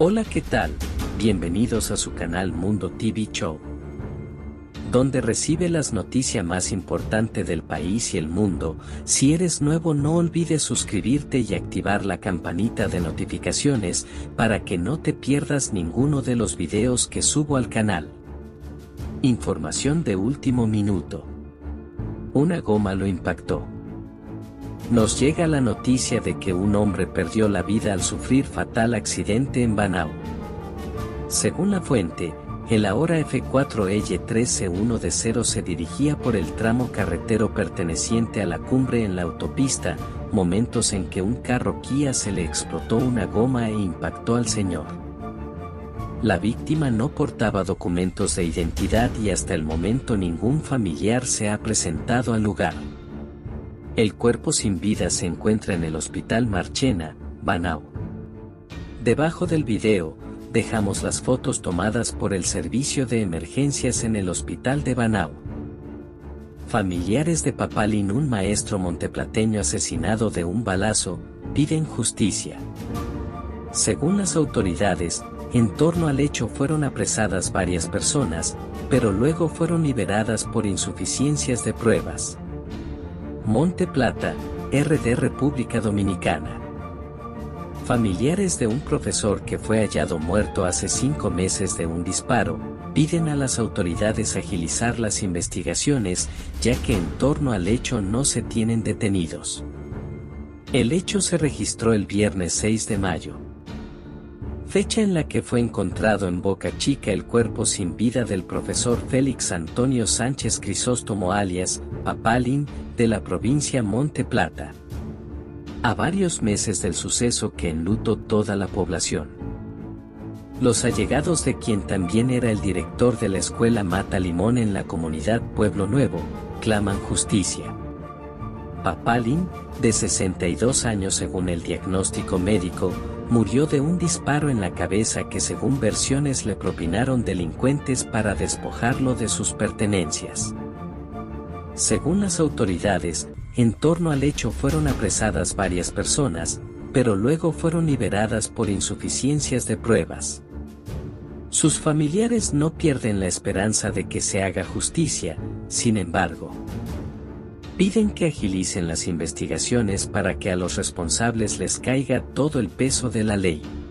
Hola, ¿qué tal? Bienvenidos a su canal Mundo TV Show, donde recibe las noticias más importantes del país y el mundo. Si eres nuevo, no olvides suscribirte y activar la campanita de notificaciones para que no te pierdas ninguno de los videos que subo al canal. Información de último minuto. Una goma lo impactó. Nos llega la noticia de que un hombre perdió la vida al sufrir fatal accidente en Banao. Según la fuente, el ahora F4L13C1D0 se dirigía por el tramo carretero perteneciente a la cumbre en la autopista, momentos en que un carro Kia se le explotó una goma e impactó al señor. La víctima no portaba documentos de identidad y hasta el momento ningún familiar se ha presentado al lugar. El cuerpo sin vida se encuentra en el Hospital Marchena, Banao. Debajo del video, dejamos las fotos tomadas por el servicio de emergencias en el Hospital de Banao. Familiares de Papalín, un maestro monteplateño asesinado de un balazo, piden justicia. Según las autoridades, en torno al hecho fueron apresadas varias personas, pero luego fueron liberadas por insuficiencias de pruebas. Monte Plata, RD República Dominicana. Familiares de un profesor que fue hallado muerto hace 5 meses de un disparo, piden a las autoridades agilizar las investigaciones, ya que en torno al hecho no se tienen detenidos. El hecho se registró el viernes 6 de mayo. Fecha en la que fue encontrado en Boca Chica el cuerpo sin vida del profesor Félix Antonio Sánchez Crisóstomo alias Papalín, de la provincia Monte Plata. A varios meses del suceso que enlutó toda la población. Los allegados de quien también era el director de la escuela Mata Limón en la comunidad Pueblo Nuevo, claman justicia. Papalín, de 62 años según el diagnóstico médico, murió de un disparo en la cabeza que según versiones le propinaron delincuentes para despojarlo de sus pertenencias. Según las autoridades, en torno al hecho fueron apresadas varias personas, pero luego fueron liberadas por insuficiencias de pruebas. Sus familiares no pierden la esperanza de que se haga justicia, sin embargo. Piden que agilicen las investigaciones para que a los responsables les caiga todo el peso de la ley.